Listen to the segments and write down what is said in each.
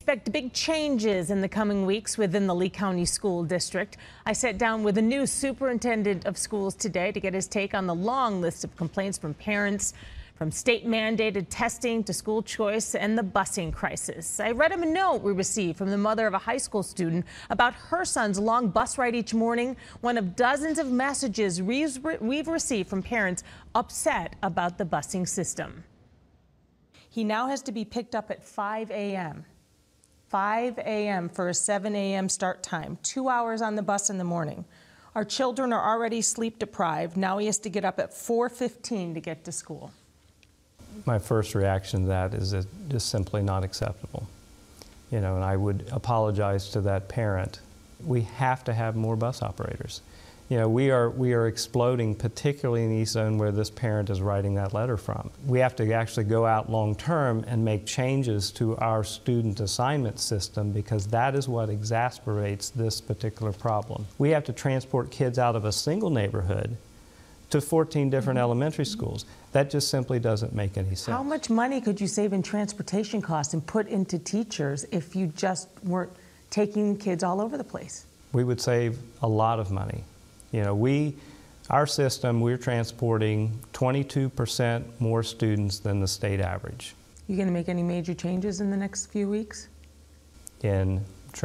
expect big changes in the coming weeks within the Lee County School District. I sat down with a new superintendent of schools today to get his take on the long list of complaints from parents, from state-mandated testing to school choice and the busing crisis. I read him a note we received from the mother of a high school student about her son's long bus ride each morning, one of dozens of messages we've received from parents upset about the busing system. He now has to be picked up at 5 a.m. 5 a.m. for a 7 a.m. start time, 2 hours on the bus in the morning. Our children are already sleep deprived. Now he has to get up at 4:15 to get to school. My first reaction to that is it's just simply not acceptable. And I would apologize to that parent. We have to have more bus operators. We are exploding, particularly in the East Zone where this parent is writing that letter from. We have to actually go out long term and make changes to our student assignment system, because that is what exacerbates this particular problem. We have to transport kids out of a single neighborhood to 14 different elementary schools. That just simply doesn't make any sense. How much money could you save in transportation costs and put into teachers if you just weren't taking kids all over the place? We would save a lot of money. Our system, we're transporting 22% more students than the state average. You going to make any major changes in the next few weeks? In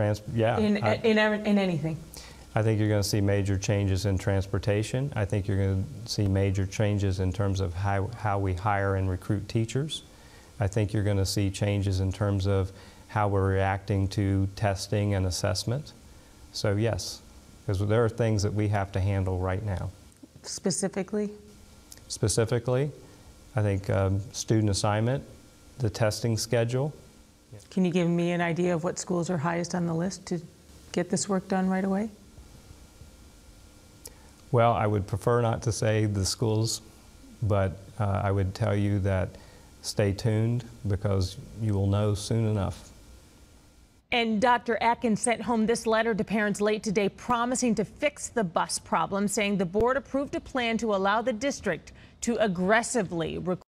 anything? I think you're going to see major changes in transportation. I think you're going to see major changes in terms of how we hire and recruit teachers. I think you're going to see changes in terms of how we're reacting to testing and assessment. So yes, because there are things that we have to handle right now. Specifically? Specifically, I think student assignment, the testing schedule. Can you give me an idea of what schools are highest on the list to get this work done right away? Well, I would prefer not to say the schools, but I would tell you that stay tuned, because you will know soon enough. And Dr. Adkins sent home this letter to parents late today promising to fix the bus problem, saying the board approved a plan to allow the district to aggressively